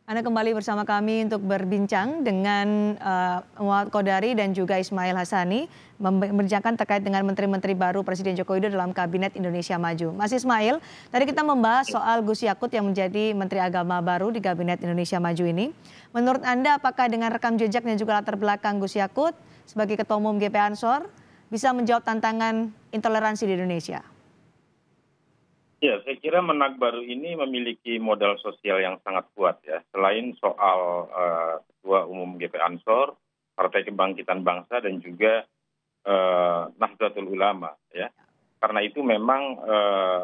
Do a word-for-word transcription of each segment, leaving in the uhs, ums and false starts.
Anda kembali bersama kami untuk berbincang dengan uh, Muhammad Kodari dan juga Ismail Hassani membincangkan terkait dengan menteri-menteri baru Presiden Joko Widodo dalam Kabinet Indonesia Maju. Mas Ismail, tadi kita membahas soal Gus Yakut yang menjadi Menteri Agama baru di Kabinet Indonesia Maju ini. Menurut Anda apakah dengan rekam jejak dan juga latar belakang Gus Yakut sebagai Ketua Umum G P Ansor bisa menjawab tantangan intoleransi di Indonesia? Ya, saya kira Menak baru ini memiliki modal sosial yang sangat kuat ya. Selain soal uh, Ketua Umum G P Ansor, Partai Kebangkitan Bangsa dan juga uh, Nahdlatul Ulama ya. Karena itu memang uh,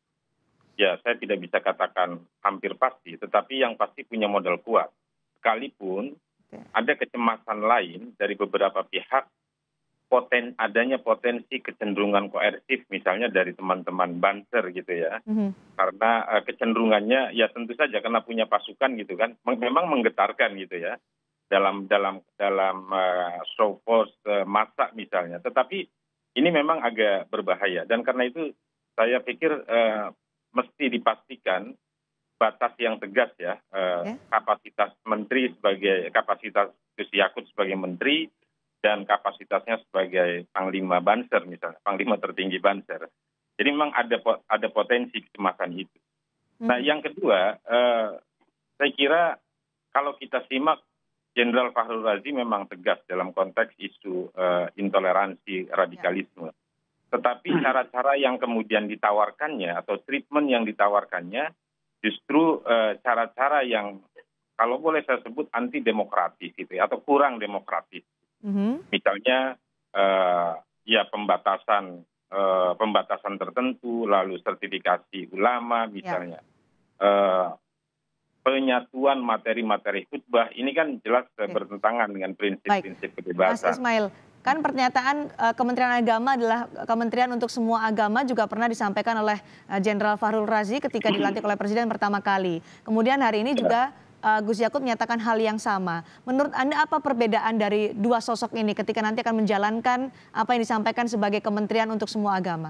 ya saya tidak bisa katakan hampir pasti, tetapi yang pasti punya modal kuat. Sekalipun ada kecemasan lain dari beberapa pihak, poten adanya potensi kecenderungan koersif misalnya dari teman-teman Banser gitu ya. Mm-hmm. Karena uh, kecenderungannya ya tentu saja karena punya pasukan gitu kan, memang menggetarkan gitu ya dalam dalam dalam uh, show force uh, massa misalnya. Tetapi ini memang agak berbahaya dan karena itu saya pikir uh, mesti dipastikan batas yang tegas ya, uh, okay. kapasitas menteri sebagai kapasitas Gus Yakut sebagai menteri dan kapasitasnya sebagai Panglima Banser misalnya, Panglima tertinggi Banser. Jadi memang ada ada potensi kecemasan itu. Hmm. Nah yang kedua, eh, saya kira kalau kita simak Jenderal Fahrul Razi memang tegas dalam konteks isu eh, intoleransi radikalisme. Ya. Tetapi cara-cara yang kemudian ditawarkannya atau treatment yang ditawarkannya justru eh, cara-cara yang kalau boleh saya sebut anti demokratis gitu ya, atau kurang demokratis. Mm-hmm. Misalnya uh, ya pembatasan uh, pembatasan tertentu, lalu sertifikasi ulama misalnya, yeah. uh, penyatuan materi-materi khutbah ini kan jelas okay. bertentangan dengan prinsip-prinsip kebebasan. Mas Ismail, kan pernyataan uh, Kementerian Agama adalah kementerian untuk semua agama juga pernah disampaikan oleh Jenderal uh, Fahrul Razi ketika dilantik oleh Presiden pertama kali. Kemudian hari ini yeah. juga Uh, Gus Yakut menyatakan hal yang sama. Menurut Anda apa perbedaan dari dua sosok ini ketika nanti akan menjalankan apa yang disampaikan sebagai kementerian untuk semua agama?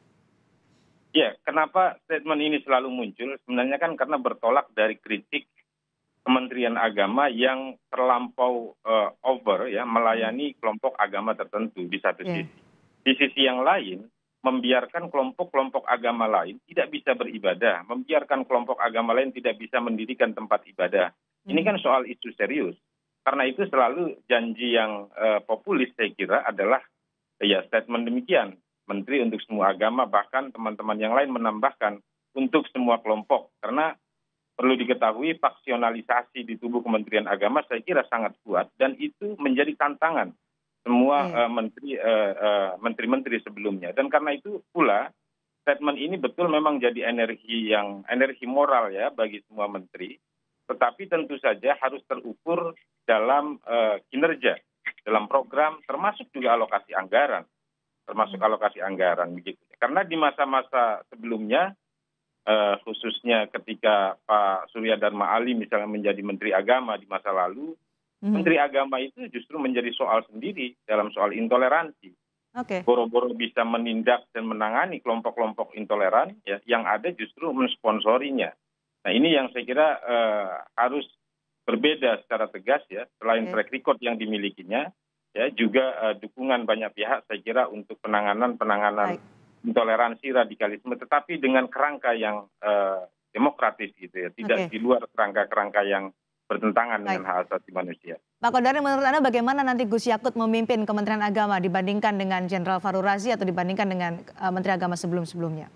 Ya, kenapa statement ini selalu muncul? Sebenarnya kan karena bertolak dari kritik Kementerian Agama yang terlampau uh, over ya melayani kelompok agama tertentu di satu yeah. sisi. Di sisi yang lain, membiarkan kelompok-kelompok agama lain tidak bisa beribadah, membiarkan kelompok agama lain tidak bisa mendirikan tempat ibadah. Ini kan soal isu serius. Karena itu selalu janji yang uh, populis saya kira adalah ya statement demikian. Menteri untuk semua agama, bahkan teman-teman yang lain menambahkan untuk semua kelompok. Karena perlu diketahui faksionalisasi di tubuh Kementerian Agama saya kira sangat kuat dan itu menjadi tantangan semua uh, menteri uh, uh, menteri-menteri sebelumnya dan karena itu pula statement ini betul memang jadi energi yang energi moral ya bagi semua menteri, tetapi tentu saja harus terukur dalam uh, kinerja dalam program termasuk juga alokasi anggaran termasuk alokasi anggaran begitu karena di masa-masa sebelumnya uh, khususnya ketika Pak Surya Dharma Ali misalnya menjadi Menteri Agama di masa lalu. Menteri Agama itu justru menjadi soal sendiri dalam soal intoleransi. Okay. Boro-boro bisa menindak dan menangani kelompok-kelompok intoleran ya, yang ada justru mensponsorinya. Nah ini yang saya kira uh, harus berbeda secara tegas ya, selain okay. track record yang dimilikinya, ya juga uh, dukungan banyak pihak saya kira untuk penanganan-penanganan intoleransi radikalisme, tetapi dengan kerangka yang uh, demokratis gitu ya, tidak okay. di luar kerangka-kerangka yang bertentangan Baik. dengan hak asasi manusia. Pak Kodari, menurut Anda bagaimana nanti Gus Yakut memimpin Kementerian Agama dibandingkan dengan Jenderal Fahrul Razi atau dibandingkan dengan uh, Menteri Agama sebelum-sebelumnya?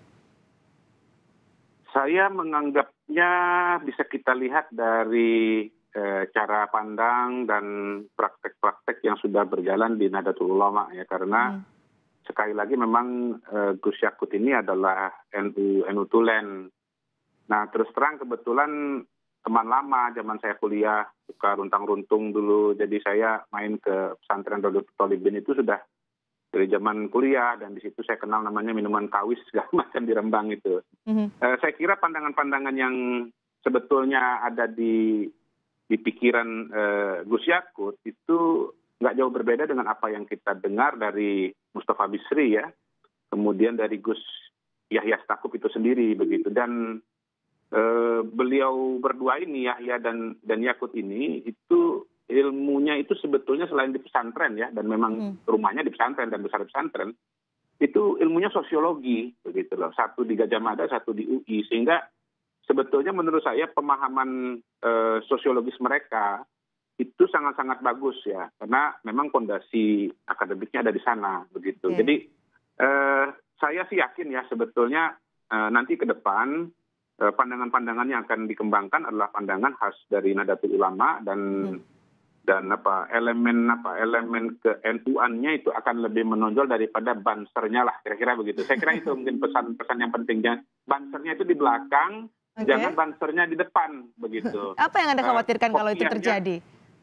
Saya menganggapnya bisa kita lihat dari eh, cara pandang dan praktek-praktek yang sudah berjalan di Nahdlatul Ulama ya, karena hmm. sekali lagi memang eh, Gus Yakut ini adalah N U N U Tulen. Nah terus terang kebetulan teman lama zaman saya kuliah, suka runtang-runtung dulu. Jadi saya main ke pesantren Radatul Thalibin itu sudah dari zaman kuliah dan di situ saya kenal namanya minuman kawis segala macam di Rembang itu. Mm-hmm. Uh, saya kira pandangan-pandangan yang sebetulnya ada di di pikiran uh, Gus Yakut itu nggak jauh berbeda dengan apa yang kita dengar dari Mustafa Bisri ya, kemudian dari Gus Yahya Stakuf itu sendiri begitu. Dan eh, beliau berdua ini, Yahya dan dan Yakut ini, itu ilmunya itu sebetulnya selain di pesantren ya, dan memang Hmm. rumahnya di pesantren dan besar di pesantren, itu ilmunya sosiologi begitu loh. Satu di Gajah Mada, satu di U I, sehingga sebetulnya menurut saya pemahaman eh, sosiologis mereka itu sangat-sangat bagus ya, karena memang fondasi akademiknya ada di sana begitu. Oke. Jadi eh, saya sih yakin ya sebetulnya eh, nanti ke depan eh, pandangan-pandangan yang akan dikembangkan adalah pandangan khas dari Nahdlatul Ulama, dan Hmm. dan apa elemen apa elemen ke N U-annya itu akan lebih menonjol daripada bansernya lah, kira-kira begitu. Saya kira itu mungkin pesan-pesan yang pentingnya. Bansernya itu di belakang, Oke. jangan bansernya di depan begitu. Apa yang Anda Eh, khawatirkan kalau itu kopiahnya- terjadi?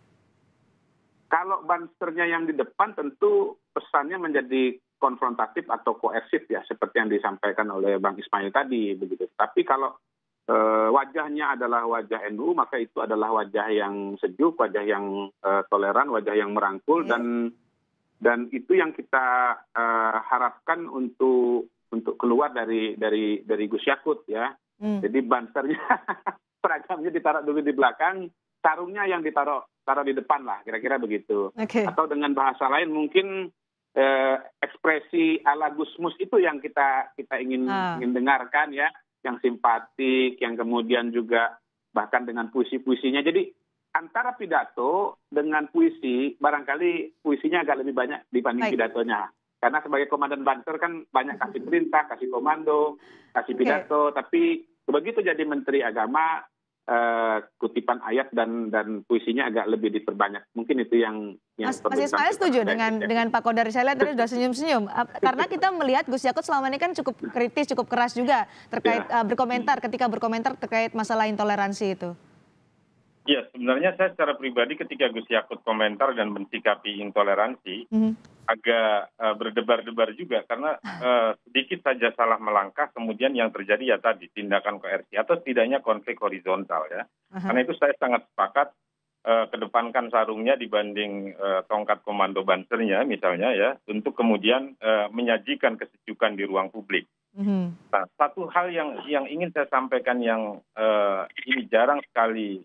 Kalau bansernya yang di depan tentu pesannya menjadi konfrontatif atau koersif ya, seperti yang disampaikan oleh Bang Ismail tadi begitu. Tapi kalau eh, wajahnya adalah wajah N U, maka itu adalah wajah yang sejuk, wajah yang eh, toleran, wajah yang merangkul, Oke. dan dan itu yang kita eh, harapkan untuk untuk keluar dari dari dari Gus Yakut ya. Hmm. Jadi bansernya seragamnya ditaruh dulu di belakang, sarungnya yang ditaruh taruh di depan lah, kira-kira begitu. Oke. Atau dengan bahasa lain mungkin eh, ekspresi ala Gusmus itu yang kita kita ingin Ah. ingin dengarkan ya, yang simpatik, yang kemudian juga bahkan dengan puisi-puisinya. Jadi antara pidato dengan puisi, barangkali puisinya agak lebih banyak dibanding Baik. pidatonya. Karena sebagai komandan banser kan banyak kasih perintah, kasih komando, kasih Oke. pidato, tapi begitu jadi Menteri Agama, eh, kutipan ayat dan dan puisinya agak lebih diperbanyak. Mungkin itu yang yang Mas, perlu Mas Ismail disampaikan setuju oleh dengan Gus Yakut. dengan Pak Kodari. Saya lihat tadi sudah senyum-senyum. Ap- Karena kita melihat Gus Yakut selama ini kan cukup kritis, cukup keras juga terkait Ya. uh, berkomentar ketika berkomentar terkait masalah intoleransi itu. Ya, sebenarnya saya secara pribadi ketika Gus Yakut komentar dan mensikapi intoleransi, Mhm. agak eh, berdebar-debar juga karena eh, sedikit saja salah melangkah, kemudian yang terjadi ya tadi tindakan koersi atau setidaknya konflik horizontal ya. Aha. Karena itu saya sangat sepakat eh, kedepankan sarungnya dibanding eh, tongkat komando bansernya misalnya ya, untuk kemudian eh, menyajikan kesejukan di ruang publik. Mhm. Nah, satu hal yang yang ingin saya sampaikan yang eh, ini jarang sekali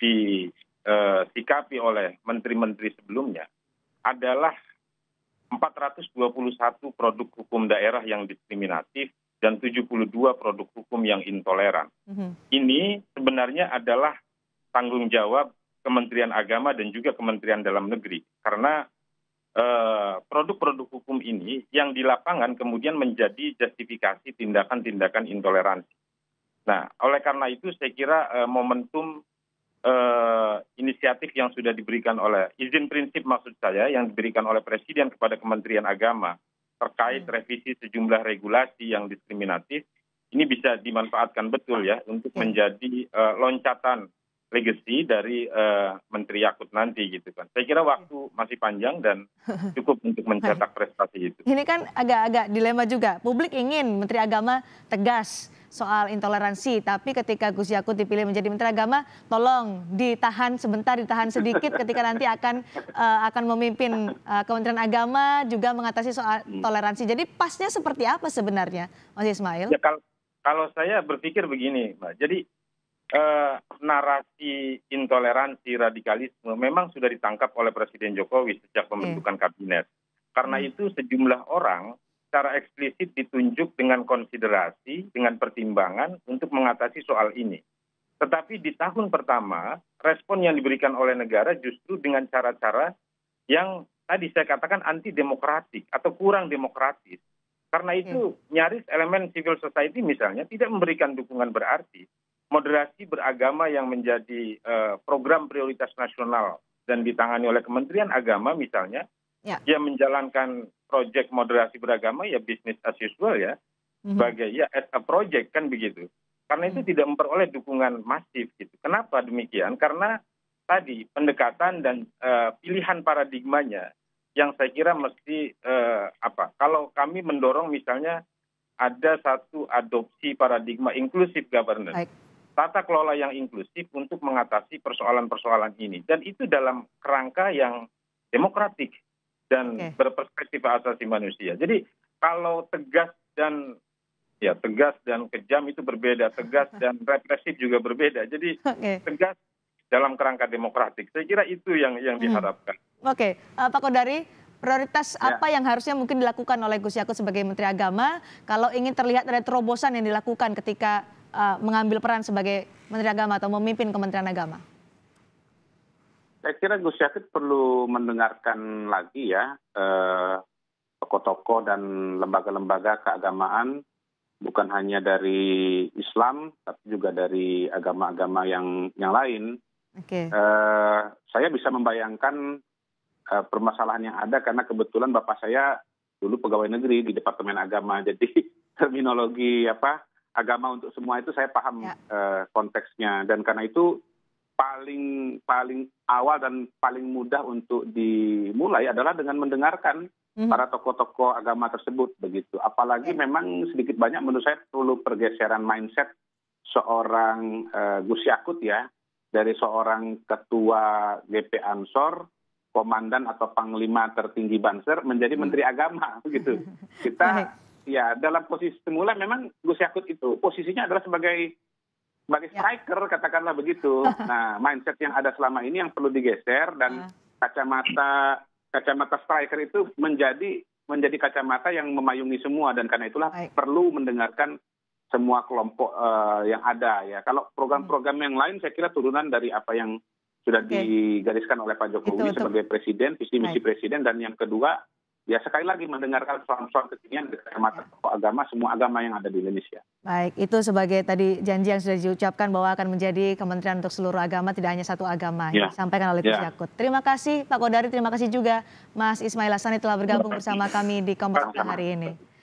disikapi oleh menteri-menteri sebelumnya adalah empat ratus dua puluh satu produk hukum daerah yang diskriminatif dan tujuh puluh dua produk hukum yang intoleran. Mhm. Ini sebenarnya adalah tanggung jawab Kementerian Agama dan juga Kementerian Dalam Negeri. Karena eh, produk-produk hukum ini yang di lapangan kemudian menjadi justifikasi tindakan-tindakan intoleransi. Nah, oleh karena itu saya kira eh, momentum eh, inisiatif yang sudah diberikan oleh, izin prinsip maksud saya, yang diberikan oleh Presiden kepada Kementerian Agama terkait revisi sejumlah regulasi yang diskriminatif, ini bisa dimanfaatkan betul ya untuk Oke. menjadi eh, loncatan legacy dari eh, Menteri Yakut nanti gitu kan. Saya kira waktu masih panjang dan cukup untuk mencetak prestasi itu. Ini kan agak-agak dilema juga. Publik ingin Menteri Agama tegas soal intoleransi, tapi ketika Gus Yakut dipilih menjadi Menteri Agama, tolong ditahan sebentar, ditahan sedikit ketika nanti akan eh, akan memimpin eh, Kementerian Agama juga mengatasi soal toleransi. Jadi pasnya seperti apa sebenarnya, Mas Ismail? Ya, kalau, kalau saya berpikir begini, Mbak. Jadi eh, narasi intoleransi, radikalisme memang sudah ditangkap oleh Presiden Jokowi sejak pembentukan kabinet. Karena Hmm. itu sejumlah orang secara eksplisit ditunjuk dengan konsiderasi, dengan pertimbangan untuk mengatasi soal ini. Tetapi di tahun pertama, respon yang diberikan oleh negara justru dengan cara-cara yang tadi saya katakan anti demokratik atau kurang demokratis. Karena itu nyaris elemen civil society misalnya tidak memberikan dukungan berarti. Moderasi beragama yang menjadi eh, program prioritas nasional dan ditangani oleh Kementerian Agama misalnya, Ya. dia menjalankan proyek moderasi beragama ya bisnis as usual ya, Mhm. sebagai ya as a project kan begitu. Karena itu tidak memperoleh dukungan masif gitu. Kenapa demikian? Karena tadi pendekatan dan eh, pilihan paradigmanya yang saya kira mesti eh, apa? Kalau kami mendorong misalnya ada satu adopsi paradigma inclusive governance. Baik. Tata kelola yang inklusif untuk mengatasi persoalan-persoalan ini. Dan itu dalam kerangka yang demokratik dan Oke. berperspektif asasi manusia. Jadi kalau tegas dan Ya, tegas dan kejam itu berbeda, tegas dan represif juga berbeda. Jadi Oke. tegas dalam kerangka demokratik. Saya kira itu yang yang Hmm. diharapkan. Oke, uh, Pak Kodari, prioritas Ya. apa yang harusnya mungkin dilakukan oleh Gus Yakut sebagai Menteri Agama kalau ingin terlihat ada terobosan yang dilakukan ketika uh, mengambil peran sebagai Menteri Agama atau memimpin Kementerian Agama? Saya kira Gus Yakut perlu mendengarkan lagi ya eh, tokoh-tokoh dan lembaga-lembaga keagamaan, bukan hanya dari Islam, tapi juga dari agama-agama yang yang lain. Oke. Eh, saya bisa membayangkan eh, permasalahan yang ada karena kebetulan bapak saya dulu pegawai negeri di Departemen Agama, jadi terminologi apa agama untuk semua itu saya paham Ya. eh, konteksnya, dan karena itu paling paling awal dan paling mudah untuk dimulai adalah dengan mendengarkan Mhm. para tokoh-tokoh agama tersebut begitu. Apalagi memang sedikit banyak menurut saya perlu pergeseran mindset seorang eh, Gus Yakut ya, dari seorang ketua G P Ansor, komandan atau panglima tertinggi Banser menjadi menteri agama begitu. Baik. Kita ya dalam posisi semula memang Gus Yakut itu posisinya adalah sebagai sebagai Ya. striker katakanlah begitu. Nah, mindset yang ada selama ini yang perlu digeser dan Ah. kacamata kacamata striker itu menjadi menjadi kacamata yang memayungi semua, dan karena itulah Baik. perlu mendengarkan semua kelompok eh, yang ada ya. Kalau program-program yang lain saya kira turunan dari apa yang sudah Oke. digariskan oleh Pak Itu Jokowi untuk- sebagai presiden, visi misi Baik. presiden, dan yang kedua ya sekali lagi mendengarkan soal-soal kekinian dari kacamata tokoh agama, semua agama yang ada di Indonesia. Baik, itu sebagai tadi janji yang sudah diucapkan bahwa akan menjadi kementerian untuk seluruh agama, tidak hanya satu agama yang Ya. disampaikan oleh Gus Ya. Yakut. Terima kasih Pak Kodari, terima kasih juga Mas Ismail Hassani telah bergabung bersama kami di Kompas Sama-sama. hari ini.